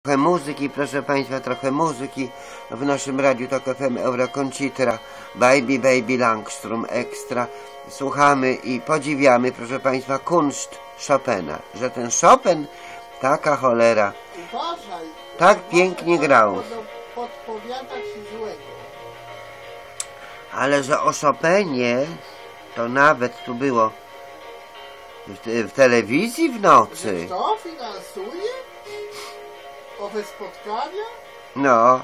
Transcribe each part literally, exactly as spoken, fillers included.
Trochę muzyki, proszę Państwa, trochę muzyki w naszym radiu Tok F M Eurokoncitra, Baby Baby Langstrom Extra. Słuchamy i podziwiamy, proszę Państwa, kunszt Chopina, że ten Chopin, taka cholera, Uważaj, tak uważaj, pięknie grał. podpowiada ci złego. Ale że o Chopinie to nawet tu było w, w telewizji w nocy. Że kto finansuje owe spotkania? No.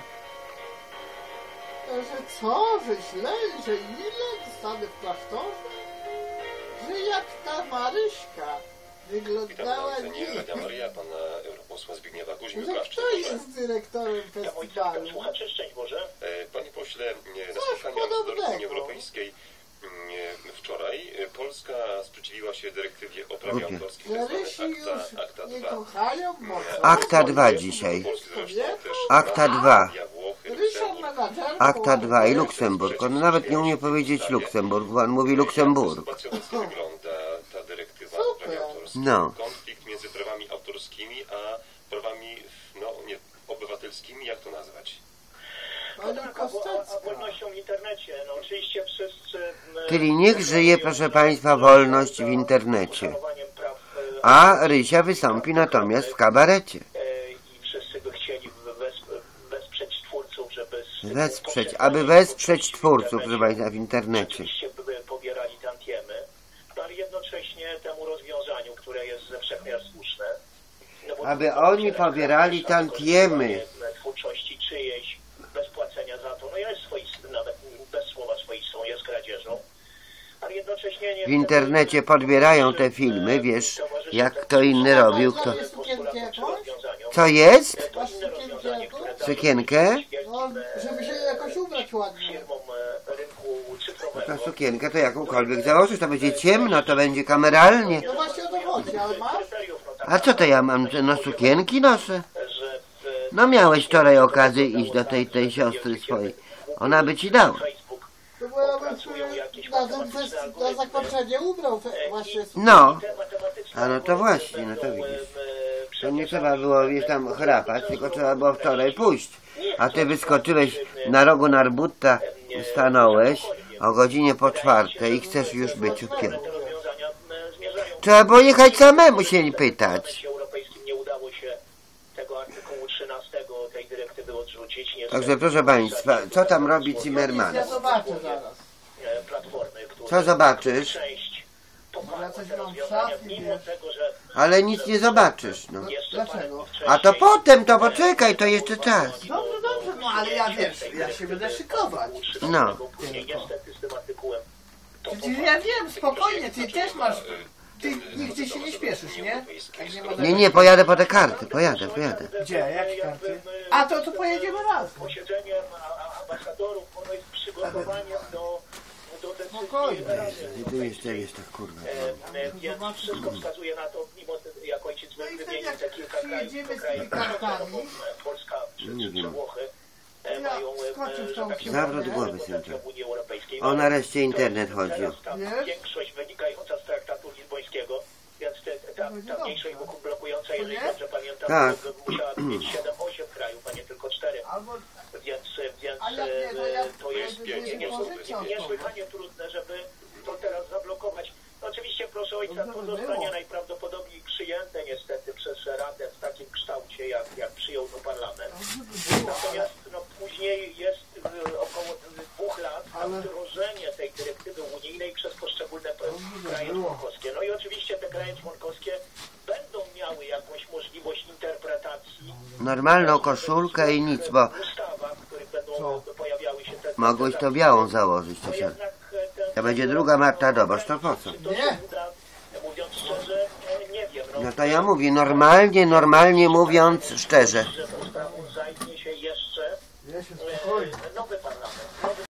Że co, że źle, że ile zostanę w klasztorze? Że jak ta Maryśka wyglądała nie. Radia Maryja, pana europosła Zbigniewa Kuźmiuka. Że kto jest dyrektorem festiwalu? Słuchacze, szczęść Boże. Panie pośle, na spotkaniu do Unii Europejskiej wczoraj Polska sprzeciwiła się dyrektywie o prawie autorskim. Że Rysi już nie kochają mocno. Akta dwa dzisiaj. Akta dwa. Rysią menadżerką. Akta dwa i Luksemburg. On nawet nie umie powiedzieć Luksemburg, bo on mówi Luksemburg. Wygląda ta dyrektywa o prawie autorskim. No. Konflikt między prawami autorskimi a prawami no, nie, obywatelskimi, jak to nazwać? Pani Kostecka. A wolnością w internecie, no oczywiście wszyscy... Czyli niech żyje, proszę Państwa, wolność w internecie. A Rysia wystąpi natomiast w kabarecie. I wszyscy by chcieli wesprzeć twórców, żeby... Wesprzeć, aby wesprzeć twórców, proszę Państwa, w internecie. Oczywiście by pobierali tantiemy, ale jednocześnie temu rozwiązaniu, które jest ze wszech miar słuszne. No bo Aby oni pobierali tantiemy. Twórczości czyjejś, bez płacenia za to, no jest swoistą, nawet bez słowa swoistą, jest kradzieżą, ale jednocześnie nie... W internecie podbierają te filmy, wiesz, jak kto inny robił, kto... Co jest? Sukienkę? No, żeby się jakoś ubrać ładnie. Ta sukienkę to jakąkolwiek założysz, to będzie ciemno, to będzie kameralnie. No właśnie o to chodzi, ale masz? A co to ja mam, no sukienki noszę? No miałeś wczoraj okazję iść do tej, tej siostry swojej. Ona by ci dała. To bo ja bym na, ten fest, na zakończenie ubrał właśnie. No. A no to właśnie, no to widzisz. To nie trzeba było wiesz tam chrapać, tylko trzeba było wczoraj pójść. A ty wyskoczyłeś na rogu Narbutta, stanąłeś o godzinie po czwartej i chcesz już być upięty. Trzeba było jechać samemu się pytać. Także proszę Państwa, co tam robi Zimmerman? Ja zobaczę zaraz. Co zobaczysz? Ja coś mam w szafie, wiesz. Ale nic nie zobaczysz, no. Dlaczego? A to potem, to poczekaj, to jeszcze czas. Dobrze, dobrze, no ale ja wiesz, ja się będę szykować. No. Przecież ja wiem, spokojnie, ty też masz... Ty nigdzie się nie śpieszysz, nie? Jak nie, ma... Nie, nie, pojadę po te karty, pojadę, pojadę. Gdzie? Jakie karty? A to, to pojedziemy razem. Posiedzenie ambasadorów, ono jest przygotowaniem do, do decyzji. Spokojnie. I tu jeszcze jest tak kurwa. Więc wszystko wskazuje na to, mimo jak ojciec No i wtedy wymienił jak te kilka krajów, przyjedziemy z tymi kartami, Polska czy Nie wiem. Włochy ja mają skoczę w tą Zawrót kierunkę. głowy, synka. w Unii Europejskiej. O, nareszcie internet chodził. Ta Wiesz? większość wynikająca z traktatu lizbońskiego, więc te, ta, ta mniejszość wokół blokująca, jeżeli nie? dobrze pamiętam, Tak. to musiała mieć siedem osiem krajów, a nie tylko cztery. Albo... Więc, więc A jak nie, to ja... to jest ja nie- nie- pożyczam. niesłychanie trudne, żeby to teraz zablokować. No oczywiście, proszę ojca, Dobrze to by było. zostanie najprawdopodobniej przyjęte niestety przez Radę w takim kształcie, jak, jak przyjął to parlament. Natomiast no, później jest y, około dwóch lat na Ale- wdrożenie tej dyrektywy unijnej przez poszczególne p- kraje członkowskie. No i oczywiście te kraje członkowskie będą miały jakąś możliwość interpretacji. Normalną koszulkę i nic, bo Ustawa, w których będą pojawiały się te... mogłeś to białą założyć. To, się... Jednak ten... to będzie druga Marta Dobosz, to po co? Nie. Mówiąc szczerze, nie wiem. No to ja mówię, normalnie, normalnie mówiąc szczerze. Że tą sprawą zajmie się jeszcze, Ja się spokojnie. no